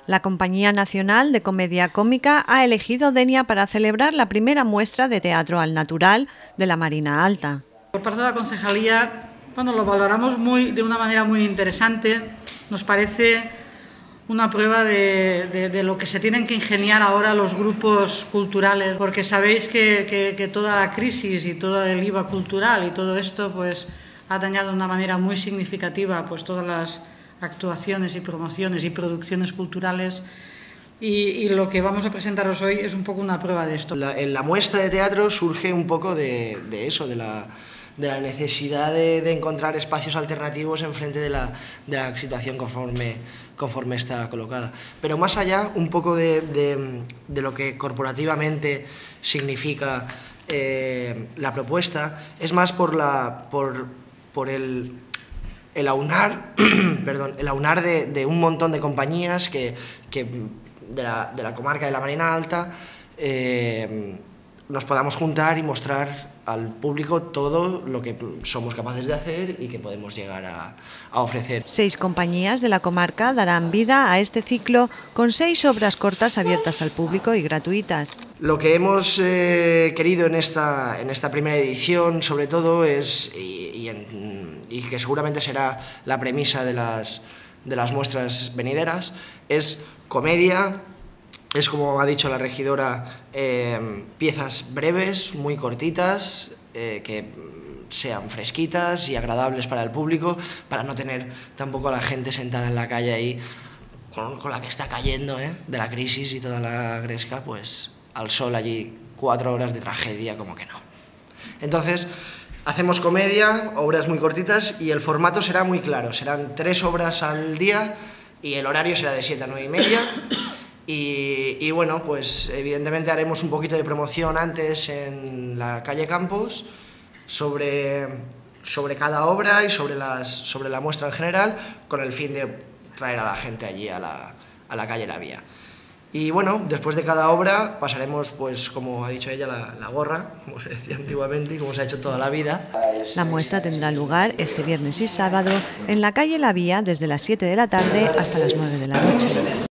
La Compañía Nacional de Comedia Cómica ha elegido Denia para celebrar la primera muestra de teatro al natural de la Marina Alta. Por parte de la Concejalía, lo valoramos de una manera muy interesante. Nos parece una prueba de lo que se tienen que ingeniar ahora los grupos culturales, porque sabéis que toda la crisis y todo el IVA cultural y todo esto pues ha dañado de una manera muy significativa pues todas las actuaciones y promociones y producciones culturales, y lo que vamos a presentaros hoy es un poco una prueba de esto. La muestra de teatro surge un poco de eso, de la necesidad de encontrar espacios alternativos enfrente de la situación conforme está colocada. Pero más allá, un poco de lo que corporativamente significa la propuesta, es más por el aunar, el aunar de un montón de compañías de la comarca de la Marina Alta, nos podamos juntar y mostrar al público todo lo que somos capaces de hacer y que podemos llegar a ofrecer. 6 compañías de la comarca darán vida a este ciclo con 6 obras cortas abiertas al público y gratuitas. Lo que hemos querido en esta primera edición, sobre todo, es, y que seguramente será la premisa de las muestras venideras, es comedia. Es, como ha dicho la regidora, piezas breves, muy cortitas, que sean fresquitas y agradables para el público, para no tener tampoco a la gente sentada en la calle ahí con la que está cayendo de la crisis y toda la gresca, pues al sol allí 4 horas de tragedia, como que no. Entonces, hacemos comedia, obras muy cortitas, y el formato será muy claro. Serán 3 obras al día y el horario será de 7 a 9:30. Y bueno, pues evidentemente haremos un poquito de promoción antes en la calle Campos sobre cada obra y sobre la muestra en general, con el fin de traer a la gente allí a la calle La Vía. Y bueno, después de cada obra pasaremos, pues como ha dicho ella, la gorra, como se decía antiguamente y como se ha hecho toda la vida. La muestra tendrá lugar este viernes y sábado en la calle La Vía desde las 7 de la tarde hasta las 9 de la noche.